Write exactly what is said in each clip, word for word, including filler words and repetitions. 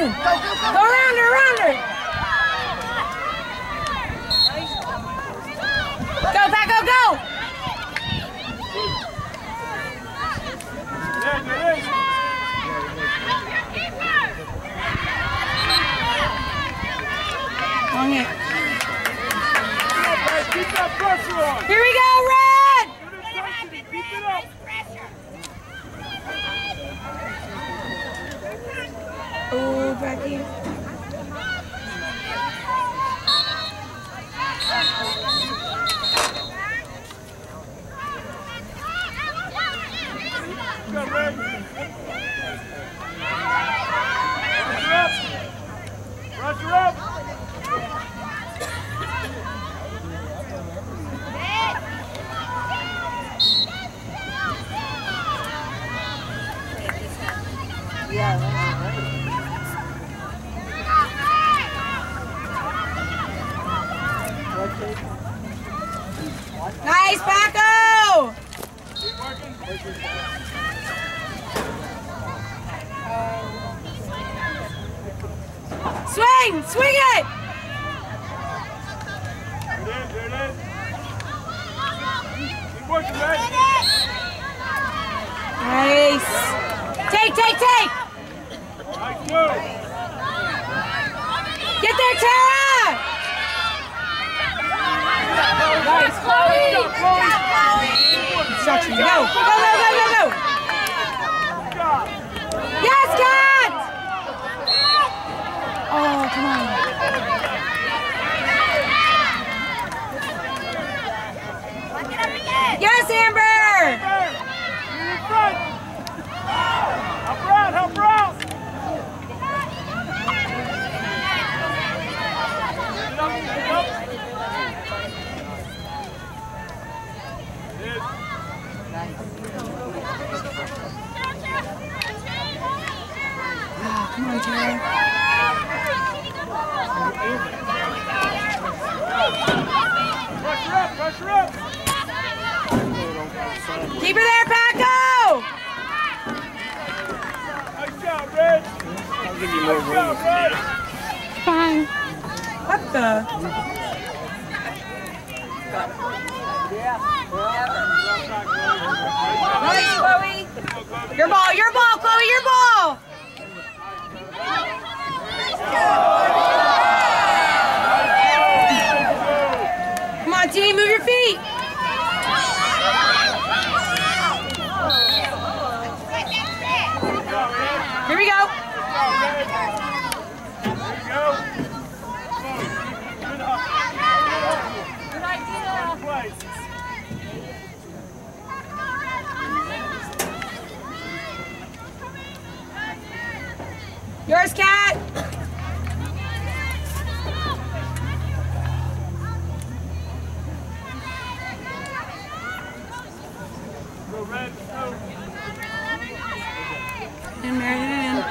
in. Go, go, go. Go around her, around her. Go, Pat, go, go. Long it. Here we go, Red! Keep it up. Oh, Becky. Go, Red. Rush her up. Rush her up. Nice, Paco! Swing! Swing it! There it is, there it is. Keep working, Red. Nice! Take, take, take! Nice move. Get there, Tara! Nice, Chloe! Instruction, go! Go, go, go, go, go! Yes, Kat! Oh, come on. Yes, Amber! You're in front. Help her out, help her out. Get up, get up. Oh, come on, Tara. Rush her up, rush her up. Keep her there, Paco! Nice job, Red. I'll give you more Nice room. job, Red. Fine. What the? Nice, Chloe. Your ball, your ball, Chloe, your ball. Come on, team, move your feet. Here we go. Yours, Kat. Go, Red, go. And marry it in.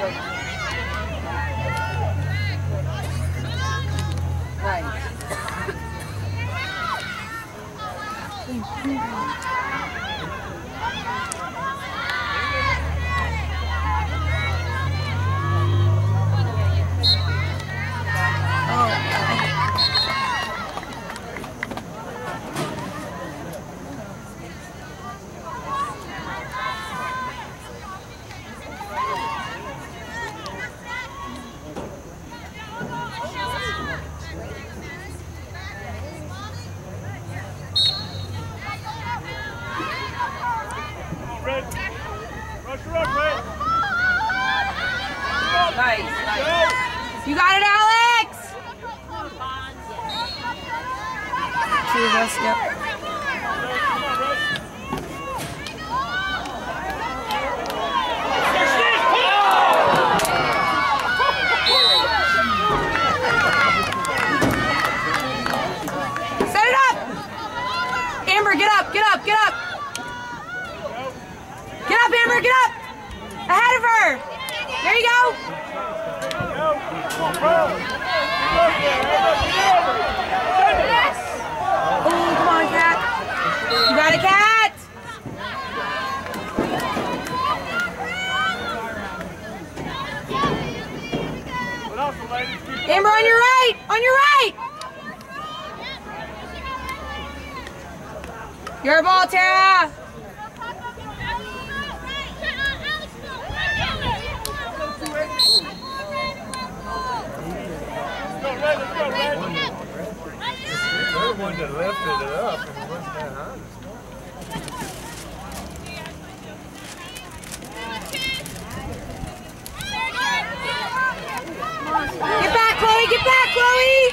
Red. Rush her up, Red. Nice, nice. You got it, Alex! Two of us, yep. Set it up! Amber, get up, get up, get up! Get up, Amber, get up! Ahead of her! There you go! Oh, come on, Kat. You got it, Kat! Amber, on your right! On your right! Your ball, Tara! They're the one that lifted it up and it wasn't that high. Get back, Chloe! Get back, Chloe!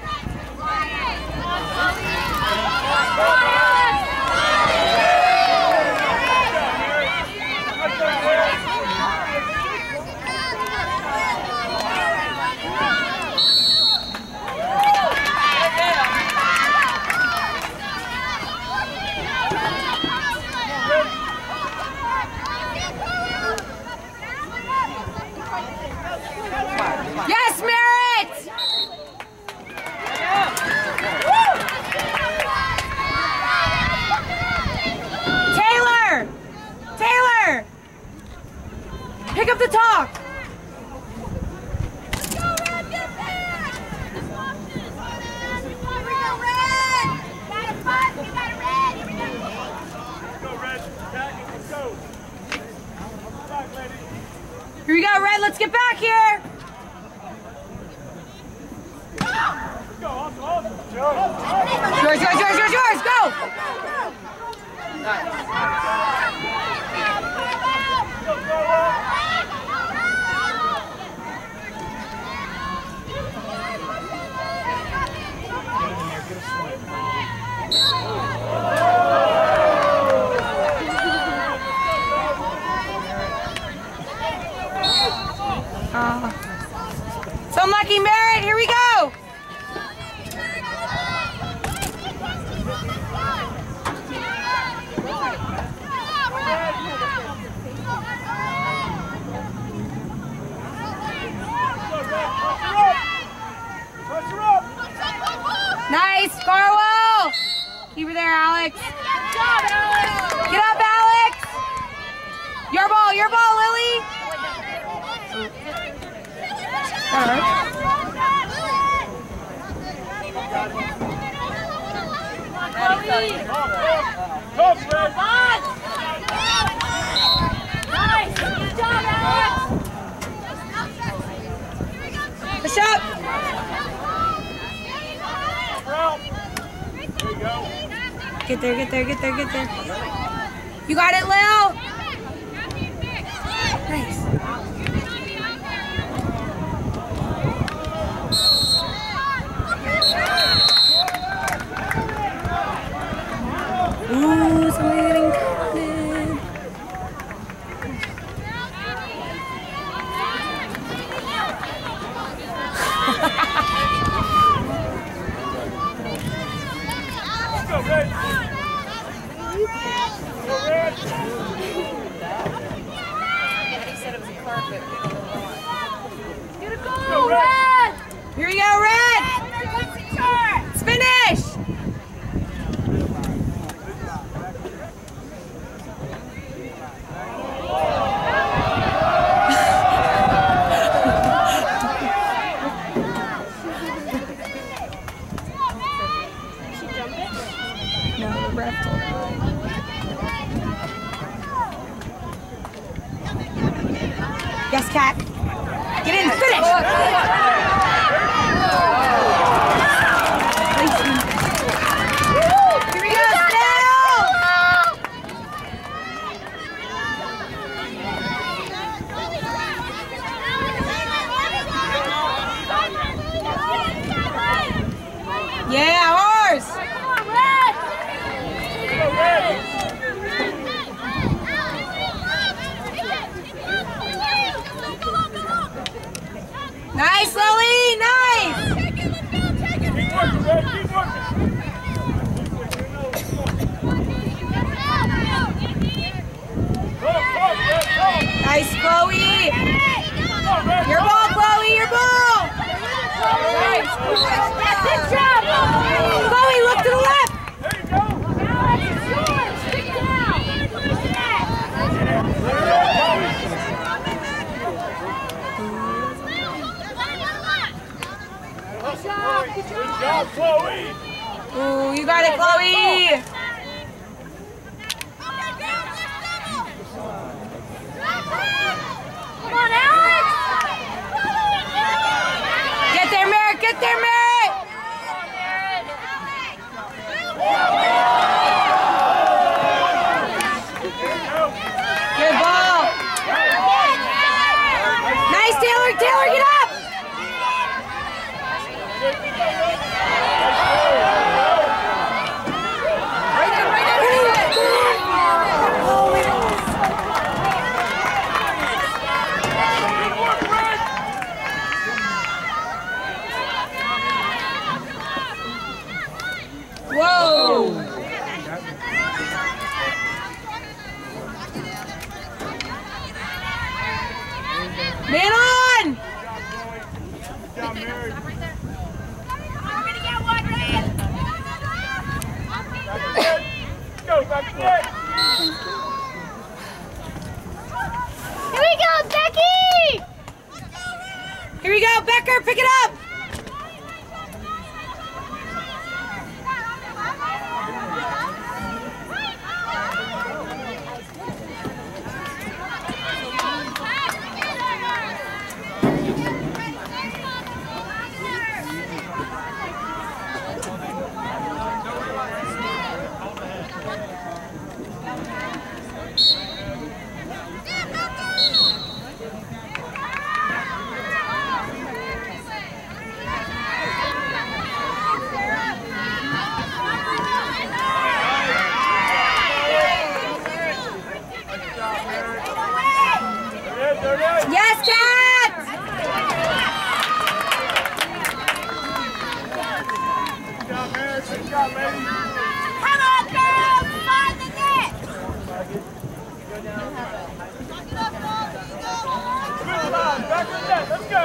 Yes, Merritt! Taylor! Taylor! Pick up the talk! Here we go, Red, let's get back here! Yours, yours, yours, yours, yours, go! Uh, so unlucky, Merritt, here we go! Nice, Carwell! Keep her there, Alex. Get up, Alex! Your ball, your ball, Lily! All right. Push up! Get there, get there, get there, get there. You got it, Lil? Nice. Ooh, somebody getting cutted. Go, Red! Go, Red! He said it was a carpet. Get a goal, Red! Here we go, Red! It's finished! No, the ref told her. Yes, Cat. Get in, finish! Here we go, Snail! Yeah, ours! Nice, Lily! Nice! Keep working, Red! Keep working! Nice, Chloe! Your ball, Chloe! Your ball! Nice! Good job! Chloe, look to the left! There you go! Alex, it's yours! Pick it out! Push that! Good job, Chloe. Ooh, you got it, Chloe. Come on, Alex! Get there, Merritt. Get there, Merritt. Good ball. Nice, Taylor. Taylor, get up. Whoa! Man on! Good job, Mary. We're gonna get one, Ryan! Go, back to net. Here we go, Becky! Here we go, Becker, pick it up! Yes, Cat! Good job, Mary. Good job, lady. Come on, girls! Find the net! Good line. Back to net. Let's go.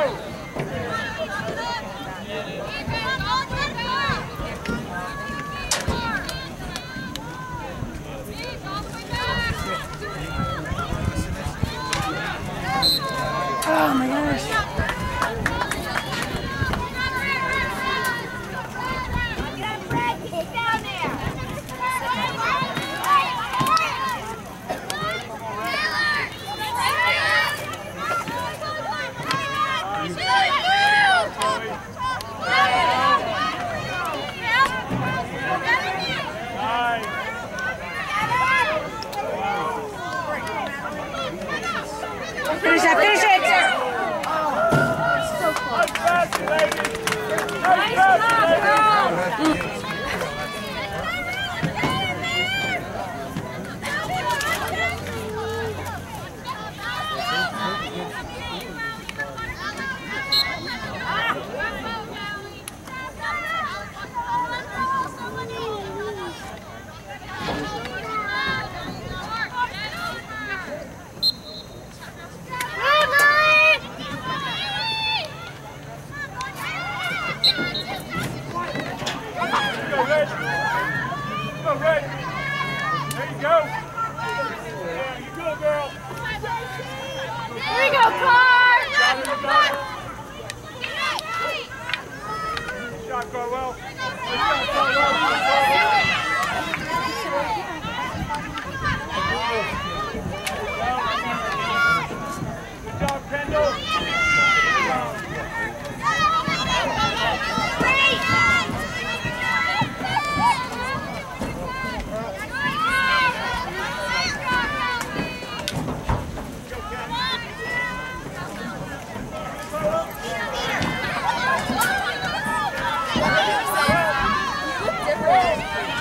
Oh my gosh. Get down there! Finish it, finish it! Nice pass, lady. Nice pass, lady. Go, Red. Go, Red. There you go. Yeah, you go, girl. Here we go, Clark! Good job, Carwell. Good job, Carwell. Good job, Kendall. Different.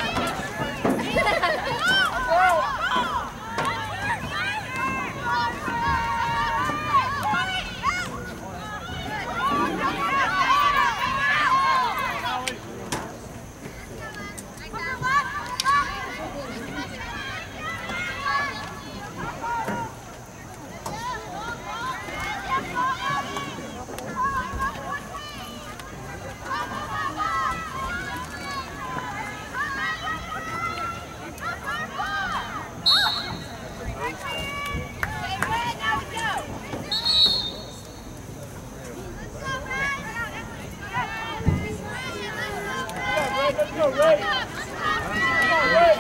go, Ray. Come on, Ray.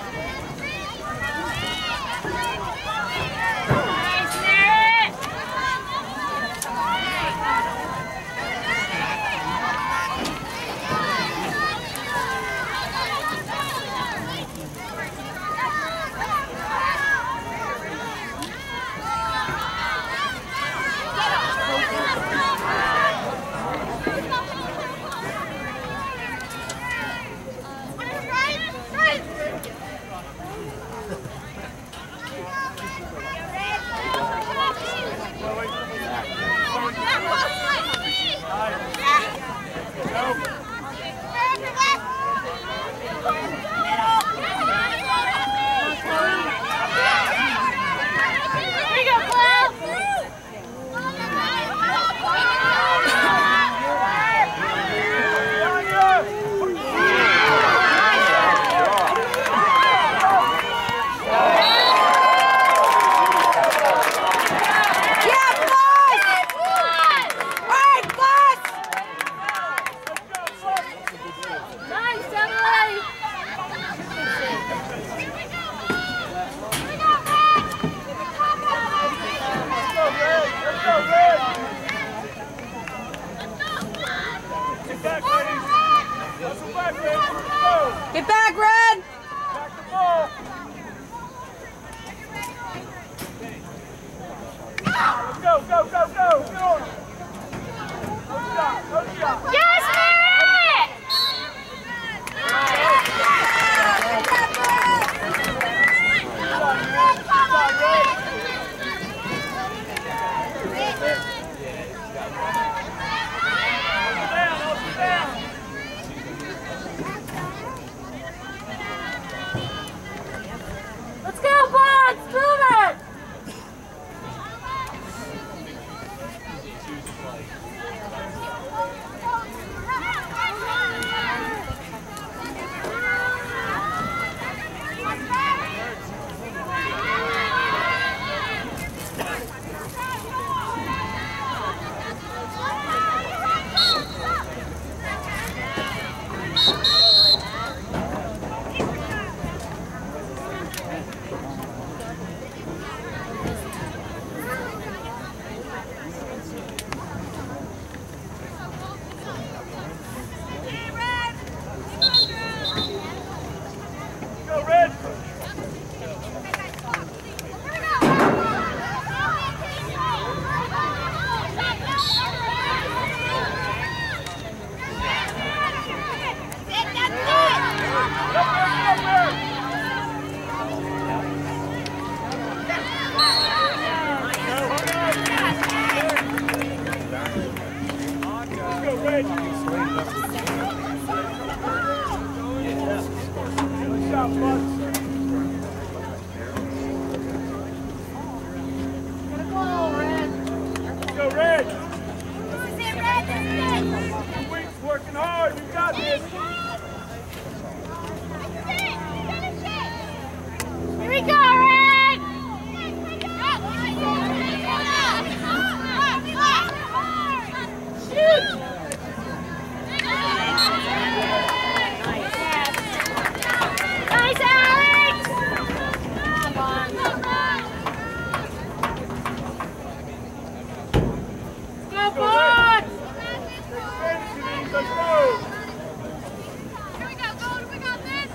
Get back, Red! Back the ball. Let's go, go, go, go. Get on it. No shot, no shot. Yes, Merritt! Good shot, Ray. Down, up, down. Let's go, Buds! Prove it! Go, Red. Go, Red. Wings working hard. You got this. Here we go, Red! Shoot! Nice, Alex! Come on. Go, Buds! Let's go. Here we go, go, we got this!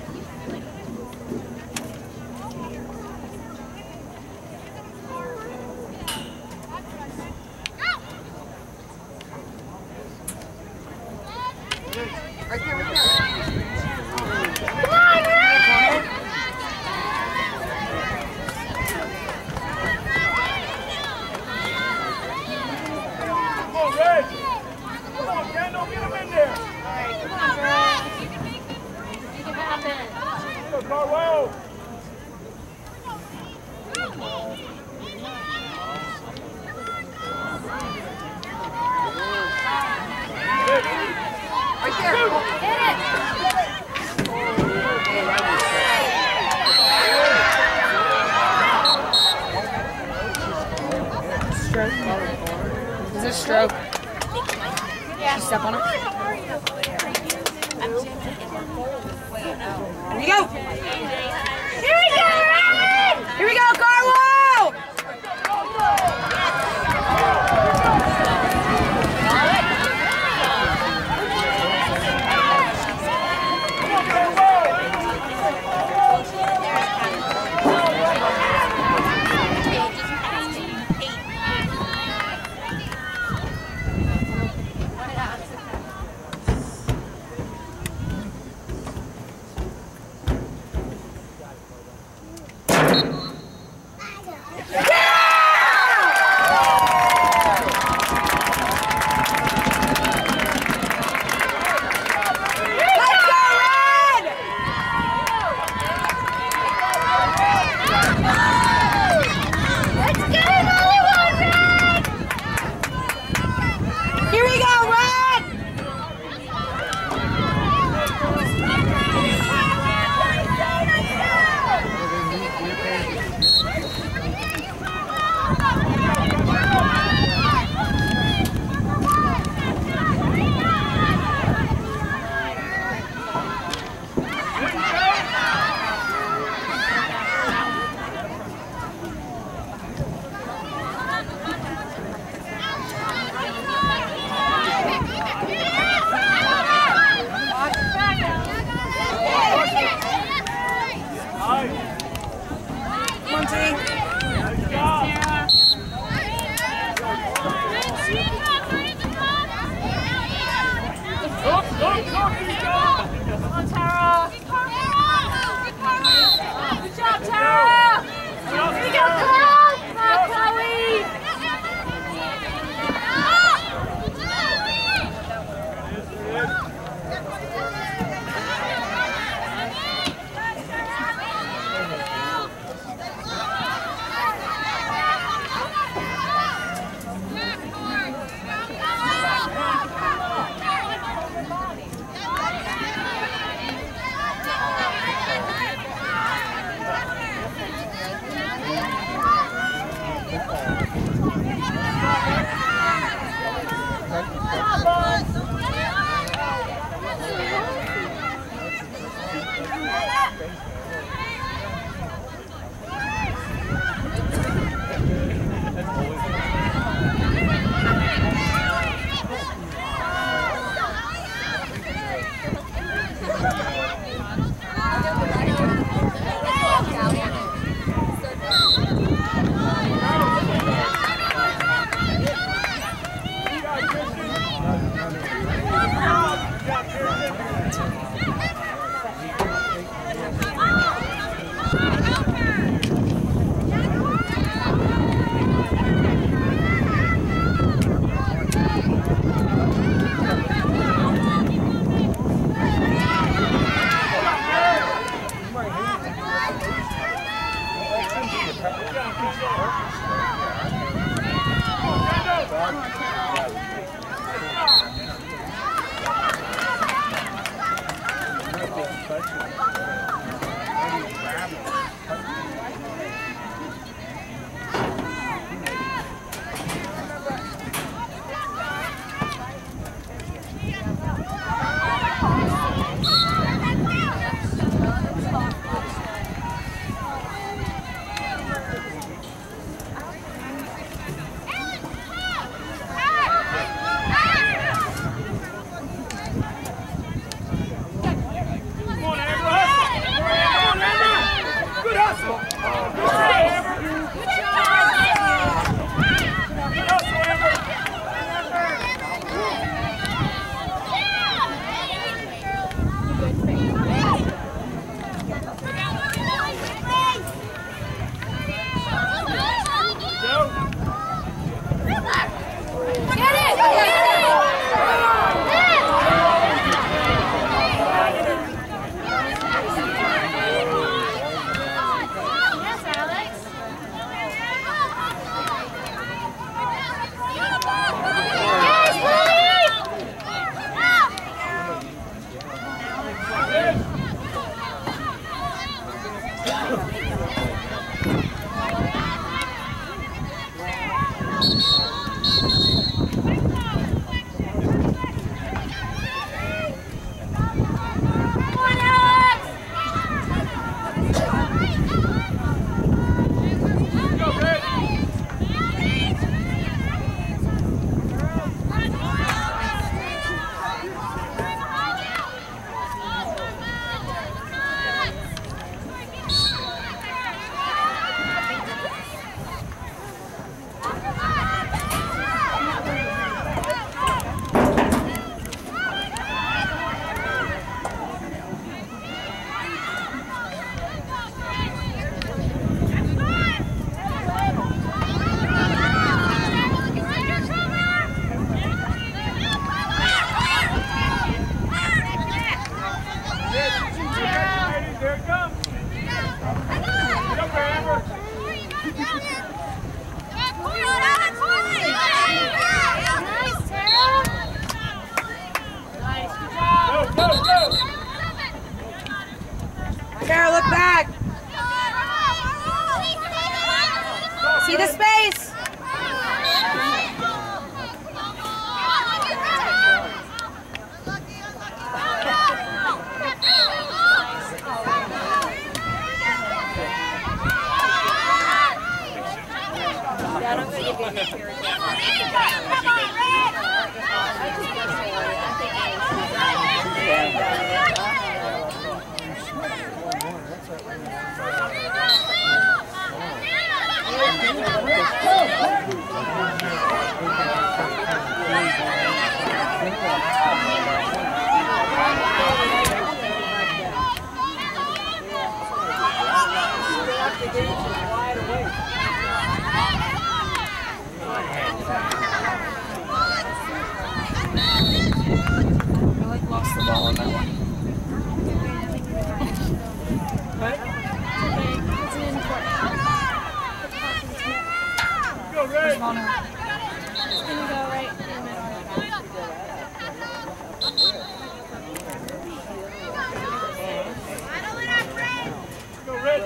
Right there, right there. Come on, Red! Come on, Red. Come on, Kendall. Get him in there. Come on, Red! Make it happen. Go, Carwell. Right there. Hit it! Stroke. Is it a stroke? Yeah. Did you step on it? I Here we go. Here we go, Ryan! Here we go, Carlo! Go, Ray. It's gonna go right in the middle. Go, Ray.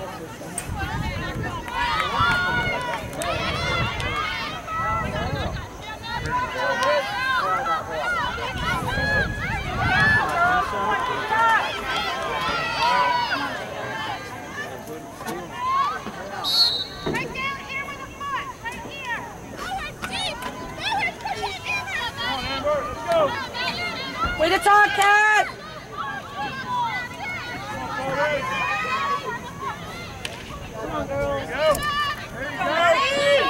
Right down here with the foot. Right here. Forward, deep. Forward, push it in. Come on, Amber, let's go. Way to talk, Cat! Go, Ray. Come on, girls. There you go. There you go.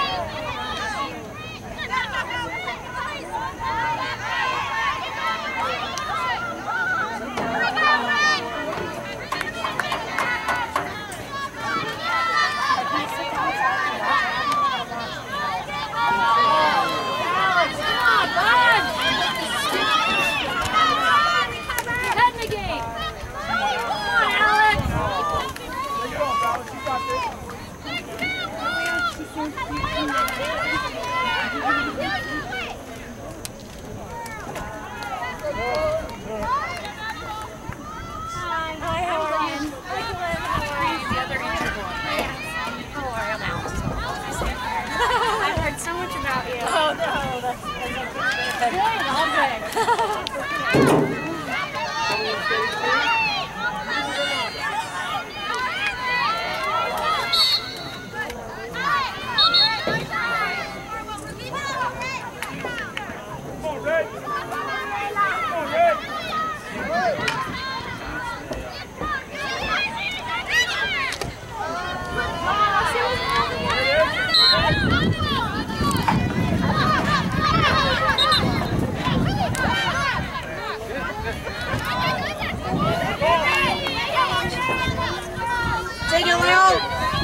Take it, Leon!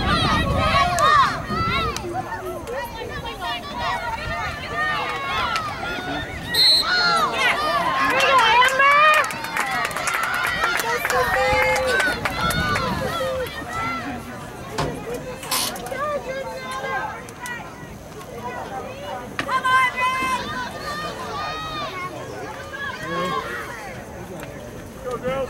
Go, girls.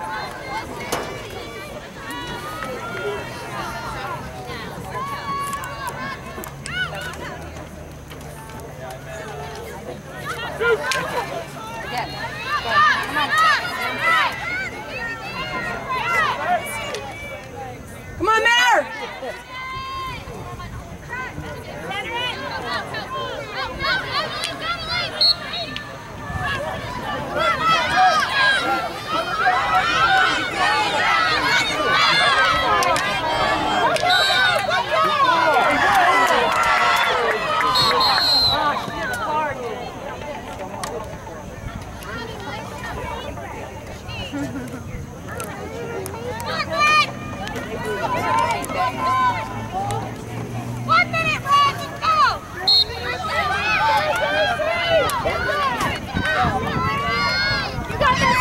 Come on, Mare! One minute, Red, let's go! You got this,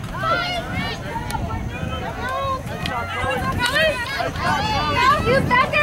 You back